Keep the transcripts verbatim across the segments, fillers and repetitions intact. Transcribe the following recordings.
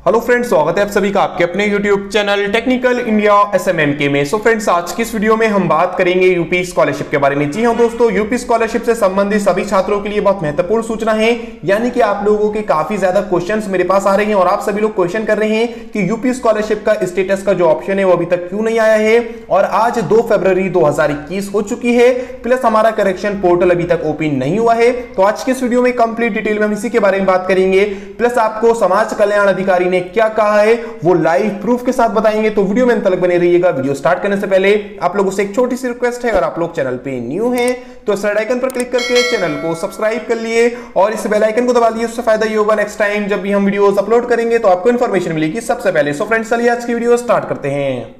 Hello friends, स्वागत है आप सभी का आपके अपने YouTube channel Technical India SMM के में। सो फ्रेंड्स, आज की इस वीडियो में हम बात करेंगे यूपी स्कॉलरशिप के बारे में। जी हां दोस्तों, यूपी स्कॉलरशिप से संबंधित सभी छात्रों के लिए बहुत महत्वपूर्ण सूचना है, यानी कि आप लोगों के काफी ज्यादा क्वेश्चंस मेरे पास आ रहे हैं और आप सभी लोग क्वेश्चन कर रहे हैं कि यूपी स्कॉलरशिप का स्टेटस का जो ऑप्शन है वो अभी तक क्यों नहीं आया है। और आज दो फरवरी दो हजार इक्कीस हो चुकी है, प्लस हमारा करेक्शन पोर्टल अभी तक ओपन नहीं हुआ है। तो आज की इस वीडियो में कंप्लीट डिटेल में हम इसी के बारे में बात करेंगे, प्लस आपको समाज कल्याण अधिकारी ने क्या कहा है वो लाइव प्रूफ के साथ बताएंगे। तो वीडियो में अंत तक बने रहिएगा। वीडियो स्टार्ट करने से पहले आप लोगों से एक छोटी सी रिक्वेस्ट है, अगर आप लोग चैनल पे न्यू हैं तो इस रेड आइकन पर क्लिक करके चैनल को सब्सक्राइब कर लिए और इस बेल आइकन को दबा दिए। उससे फायदा ये होगा, नेक्स्ट टाइम जब भी हम वीडियोस अपलोड करेंगे तो आपको इंफॉर्मेशन मिलेगी सबसे पहले। सो फ्रेंड्स, चलिए आज की वीडियो स्टार्ट करते हैं।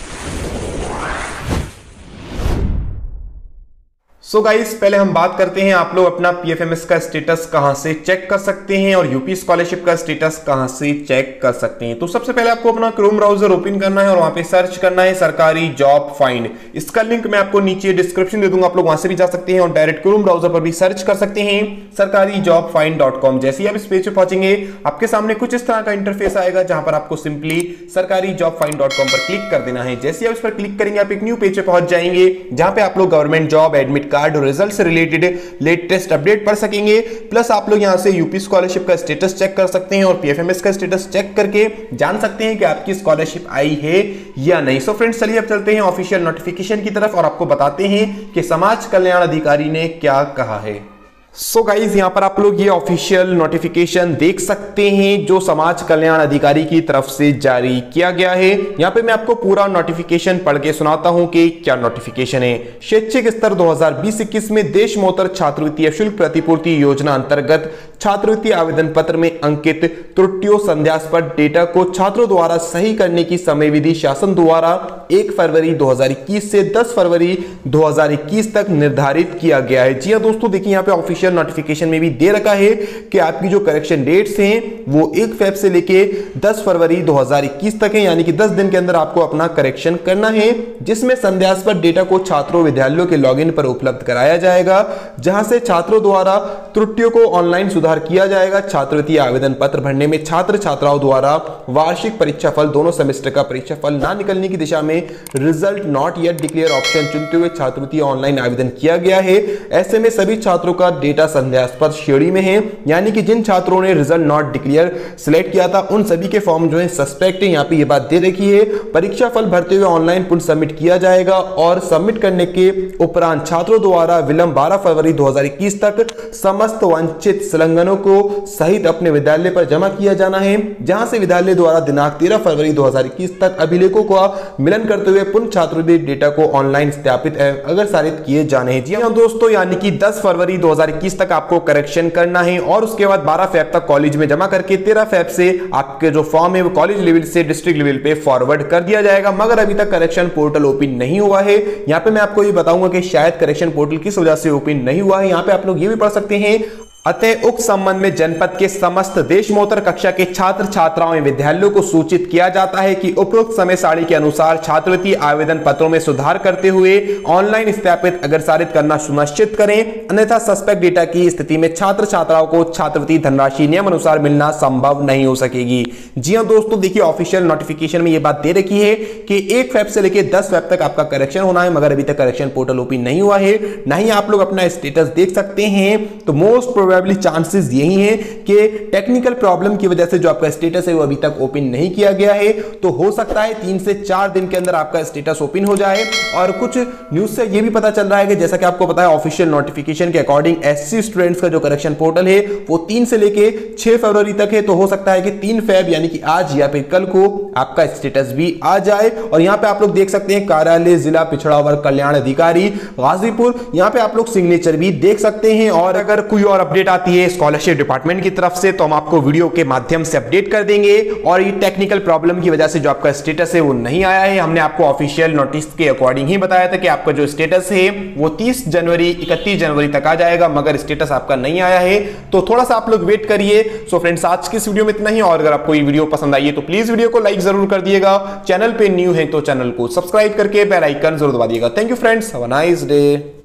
सो so गाइस, पहले हम बात करते हैं आप लोग अपना पीएफएमएस का स्टेटस कहां से चेक कर सकते हैं और यूपी स्कॉलरशिप का स्टेटस कहां से चेक कर सकते हैं। तो सबसे पहले आपको अपना क्रोम ब्राउजर ओपन करना है और वहां पे सर्च करना है सरकारी जॉब फाइंड। इसका लिंक मैं आपको नीचे डिस्क्रिप्शन दे दूंगा, आप लोग वहां से भी जा सकते हैं और डायरेक्ट क्रोम ब्राउजर पर भी सर्च कर सकते हैं सरकारी जॉब फाइंड डॉट कॉम। जैसे ही आप इस पेज पे पहुंचेंगे आपके सामने कुछ इस तरह का इंटरफेस आएगा, जहां पर आपको सिंपली सरकारी जॉब फाइंड डॉट कॉम पर क्लिक कर देना है। जैसे आप इस पर क्लिक करेंगे आप एक न्यू पेज पे पहुंच जाएंगे, जहां पे आप लोग गवर्नमेंट जॉब एडमिट कार्ड और रिजल्ट से रिलेटेड लेटेस्ट अपडेट पढ़ सकेंगे। प्लस आप लोग यहां से यूपी स्कॉलरशिप का स्टेटस चेक कर सकते हैं और पीएफएमएस का स्टेटस चेक करके जान सकते हैं कि आपकी स्कॉलरशिप आई है या नहीं। सो फ्रेंड्स, चलिए अब चलते हैं ऑफिशियल नोटिफिकेशन की तरफ और आपको बताते हैं कि समाज कल्याण अधिकारी ने क्या कहा है। सो so गाइज, यहां पर आप लोग ये ऑफिशियल नोटिफिकेशन देख सकते हैं जो समाज कल्याण अधिकारी की तरफ से जारी किया गया है। यहां पे मैं आपको पूरा नोटिफिकेशन पढ़ के सुनाता हूं कि क्या नोटिफिकेशन है। शैक्षिक स्तर दो हज़ार बीस इक्कीस में देशमोतर छात्रवृत्ति शुल्क प्रतिपूर्ति योजना अंतर्गत छात्रवृत्ति आवेदन पत्र में अंकित त्रुटियों संदेहास्पद डेटा को छात्रों द्वारा सही करने की समय विधि शासन द्वारा एक फरवरी दो हज़ार इक्कीस से दस फरवरी दो हज़ार इक्कीस तक निर्धारित किया गया है। जी हां दोस्तों, देखिए यहां पे ऑफिशियल नोटिफिकेशन में भी दे रखा है कि आपकी जो करेक्शन डेट्स हैं वो एक फेब से लेके दस फरवरी दो हज़ार इक्कीस तक है, यानी कि दस दिन के अंदर आपको अपना करेक्शन करना है, जिसमें संदेहास्पद डेटा को छात्रों विद्यालयों के लॉगिन पर उपलब्ध कराया जाएगा, जहां से छात्रों द्वारा त्रुटियों को ऑनलाइन सुधार किया जाएगा। छात्रवृत्ति आवेदन पत्र भरने में छात्र छात्राओं द्वारा वार्षिक परीक्षा फल दोनों सेमेस्टर का परीक्षा फल ना निकलने की दिशा में result not yet declare option चुनते हुए छात्रवृत्ति ऑनलाइन आवेदन किया गया है। ऐसे में सभी छात्रों का डेटा संदेहास्पद श्रेणी में है, यानी कि जिन छात्रों ने रिजल्ट नॉट डिक्लेयर सिलेक्ट किया था उन सभी के फॉर्म जो है सस्पेक्ट है। यहाँ पे ये बात दे रखी है, परीक्षा फल भरते हुए ऑनलाइन पुनः सबमिट किया जाएगा और सबमिट करने के उपरांत छात्रों द्वारा विलंब बारह फरवरी दो हज़ार इक्कीस तक समस्त वांछित संलग्नों को सहित अपने विद्यालय पर जमा किया जाना है, जहां से विद्यालय द्वारा दिनांक तेरह फरवरी दो हज़ार इक्कीस तक अभिलेखों का मिलन करते हुए पुनः छात्रवृत्ति डेटा को ऑनलाइन सत्यापित अगर सारित किए जाने हैं। जी हां दोस्तों, यानी कि दस फरवरी दो हज़ार इक्कीस तक आपको करेक्शन करना है और उसके बाद बारह फेब तक कॉलेज में जमा करके तेरह फेब से आपके जो फॉर्म है वो कॉलेज लेवल से डिस्ट्रिक्ट लेवल पे फॉरवर्ड कर दिया जाएगा। मगर अभी तक करेक्शन पोर्टल ओपन नहीं हुआ है। यहां पे मैं आपको ये बताऊंगा कि शायद करेक्शन पोर्टल किस वजह से ओपन नहीं हुआ है। यहां पे आप लोग ये भी पढ़ सकते हैं, अतः उक्त संबंध में जनपद के समस्त देशमोतर कक्षा के छात्र छात्राओं एवं विद्यालयों को सूचित किया जाता है कि उपरोक्त समय सारणी के अनुसार छात्रवृत्ति आवेदन पत्रों में सुधार करते हुए ऑनलाइन सत्यापित अग्रसारित करना सुनिश्चित करें, अन्यथा सस्पेक्ट डेटा की स्थिति में छात्र छात्राओं को छात्रवृत्ति धनराशि नियम अनुसार मिलना संभव नहीं हो सकेगी। जी हां दोस्तों, देखिए ऑफिशियल नोटिफिकेशन में यह बात दे रखी है कि एक फेब से लेकर दस फेब तक आपका करेक्शन होना है, मगर अभी तक करेक्शन पोर्टल ओपन नहीं हुआ है, ना ही आप लोग अपना स्टेटस देख सकते हैं। तो मोस्ट चांसेस यही है कि टेक्निकल प्रॉब्लम की वजह से जो आपका स्टेटस है वो अभी तक ओपन नहीं किया गया है। तो हो सकता है तीन से चार दिन के अंदर आपका स्टेटस ओपन हो जाए। और कुछ न्यूज से ये भी पता चल रहा है कि जैसा कि आपको पता है ऑफिशियल नोटिफिकेशन के अकॉर्डिंग एससी स्टूडेंट्स का जो करेक्शन पोर्टल है वो तीन से लेके छह फरवरी तक है। तो हो सकता है कि तीन फेब यानी कि आज या फिर कल को आपका स्टेटस भी आ जाए। और यहाँ पे आप लोग देख सकते हैं कार्यालय जिला पिछड़ा वर्ग कल्याण अधिकारी गाजीपुर, यहाँ पे आप लोग सिग्नेचर भी देख सकते हैं। और अगर कोई और अपडेट आती है स्कॉलरशिप डिपार्टमेंट की तरफ से तो हम आपको वीडियो के माध्यम से अपडेट कर देंगे। और ये टेक्निकल प्रॉब्लम की वजह से जो आपका स्टेटस है वो नहीं आया है, हमने आपको ऑफिशियल नोटिस के अकॉर्डिंग ही बताया था कि आपका जो स्टेटस है वो तीस जनवरी इकतीस जनवरी तक आ जाएगा, मगर स्टेटस आपका नहीं आया है। तो थोड़ा सा आप लोग वेट करिए। सो फ्रेंड्स, आज की इस वीडियो में इतना ही। और अगर आपको ये वीडियो पसंद आई है तो प्लीज वीडियो को लाइक जरूर कर दिएगा। चैनल पे न्यू है तो चैनल को सब्सक्राइब करके बेल आइकन जरूर दबा दिएगा। Thank you friends, have a nice day.